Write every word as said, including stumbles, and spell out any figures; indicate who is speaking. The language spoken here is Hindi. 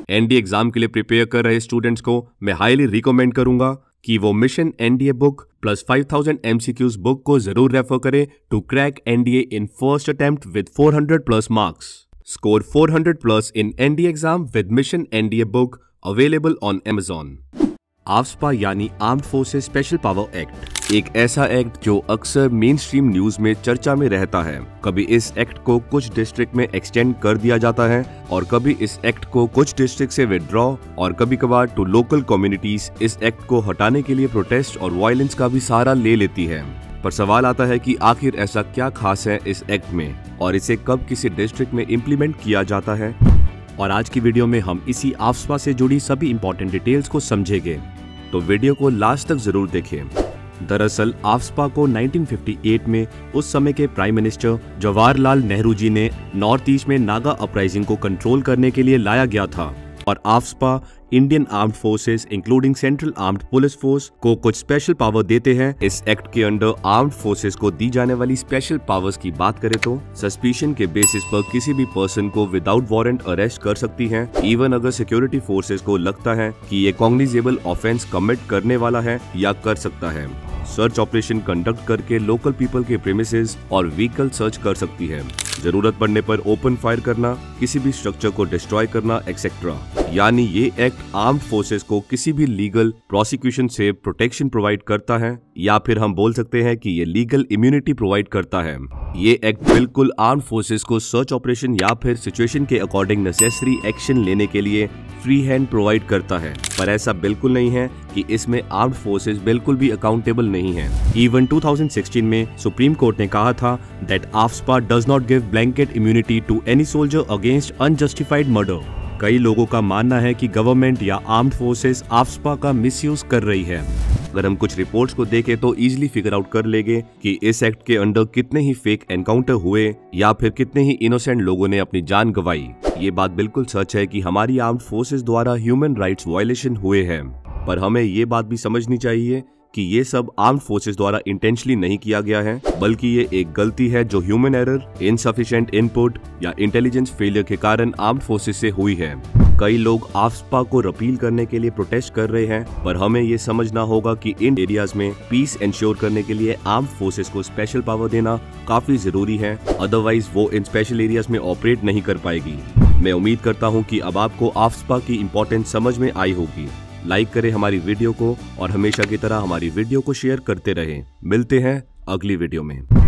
Speaker 1: एनडीए एग्जाम के लिए प्रिपेयर कर रहे स्टूडेंट्स को मैं हाईली रिकमेंड करूंगा कि वो mission NDA book plus five thousand MCQs book को जरूर रेफर करें to crack NDA in first attempt with four hundred plus marks. Score four hundred plus in NDA exam with mission NDA book available on Amazon। AFSPA यानी armed forces special power act एक ऐसा एक्ट जो अक्सर मेन स्ट्रीम न्यूज में चर्चा में रहता है। कभी इस एक्ट को कुछ डिस्ट्रिक्ट में एक्सटेंड कर दिया जाता है और कभी इस एक्ट को कुछ डिस्ट्रिक्ट से विड्रॉ और कभी कभार टू लोकल कम्युनिटीज इस एक्ट को हटाने के लिए प्रोटेस्ट और वायलेंस का भी सहारा ले लेती है। पर सवाल आता है कि आखिर ऐसा क्या खास है इस एक्ट में और इसे कब किसी डिस्ट्रिक्ट में इम्प्लीमेंट किया जाता है। और आज की वीडियो में हम इसी आफ्स्पा से जुड़ी सभी इंपॉर्टेंट डिटेल्स को समझेंगे, तो वीडियो को लास्ट तक जरूर देखें। दरअसल आफ्स्पा को नाइनटीन फिफ्टी एट में उस समय के प्राइम मिनिस्टर जवाहरलाल नेहरू जी ने नॉर्थ ईस्ट में नागा अपराइजिंग को कंट्रोल करने के लिए लाया गया था और AFSPA Indian armed forces including central armed police force को कुछ स्पेशल पावर देते हैं। इस एक्ट के अंडर आर्म्ड फोर्सेस को दी जाने वाली स्पेशल पावर्स की बात करें तो सस्पिशन के बेसिस पर किसी भी पर्सन को विदाउट वारंट अरेस्ट कर सकती हैं, इवन अगर सिक्योरिटी फोर्सेस को लगता है कि ये कॉग्निजेबल ऑफेंस कमिट करने वाला है या कर सकता है। सर्च ऑपरेशन कंडक्ट करके लोकल पीपल के प्रेमिसेस और व्हीकल सर्च कर सकती है। जरूरत पड़ने पर ओपन फायर करना, किसी भी स्ट्रक्चर को डिस्ट्रॉय करना एक्सेट्रा। यानी ये एक्ट आर्म्ड फोर्सेस को किसी भी लीगल प्रोसिक्यूशन से प्रोटेक्शन प्रोवाइड करता है या फिर हम बोल सकते हैं कि ये लीगल इम्यूनिटी प्रोवाइड करता है। ये एक्ट बिल्कुल आर्म्ड फोर्सेस को सर्च ऑपरेशन या फिर सिचुएशन के अकॉर्डिंग नेसेसरी एक्शन लेने के लिए फ्री हैंड प्रोवाइड करता है। पर ऐसा बिल्कुल नहीं है कि इसमें आर्म्ड फोर्सेस बिल्कुल भी अकाउंटेबल नहीं है। इवन टू थाउज़ेंड सिक्सटीन में सुप्रीम कोर्ट ने कहा था that AFSPA does not give blanket immunity to any soldier against unjustified murder. कई लोगों का मानना है कि गवर्नमेंट या आर्म्ड फोर्सेस आफ्स्पा का मिसयूज कर रही है। अगर हम कुछ रिपोर्ट्स को देखें तो इजीली फिगर आउट कर लेंगे कि इस एक्ट के अंडर कितने ही फेक एनकाउंटर हुए या फिर कितने ही इनोसेंट लोगों ने अपनी जान गंवाई। ये बात बिल्कुल सच है कि हमारी आर्म्ड फोर्सेस द्वारा ह्यूमन राइट्स वायलेशन हुए हैं, पर हमें ये बात भी समझनी चाहिए कि ये सब आर्म्ड फोर्सेस द्वारा इंटेंशनली नहीं किया गया है, बल्कि ये एक गलती है जो ह्यूमन एरर, इनसफिशिएंट इनपुट या इंटेलिजेंस फेलियर के कारण आर्म्ड फोर्सेस से हुई है। कई लोग आफ्स्पा को रिपील करने के लिए प्रोटेस्ट कर रहे हैं, पर हमें ये समझना होगा कि इन एरियाज में पीस इंश्योर करने के लिए आर्म्ड फोर्सेस को स्पेशल पावर देना काफी जरूरी है, अदरवाइज वो इन स्पेशल एरियाज में ऑपरेट नहीं कर पाएगी। मैं उम्मीद करता हूँ कि अब आपको आफ्स्पा की इम्पोर्टेंस समझ में आई होगी। लाइक करें हमारी वीडियो को और हमेशा की तरह हमारी वीडियो को शेयर करते रहें। मिलते हैं अगली वीडियो में।